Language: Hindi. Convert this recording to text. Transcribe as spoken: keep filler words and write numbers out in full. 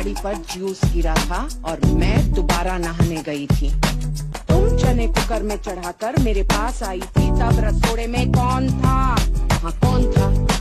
साड़ी पर जूस गिरा था और मैं दोबारा नहाने गई थी। तुम चने कुकर में चढ़ाकर मेरे पास आई थी, तब रसोड़े में कौन था? हाँ कौन था?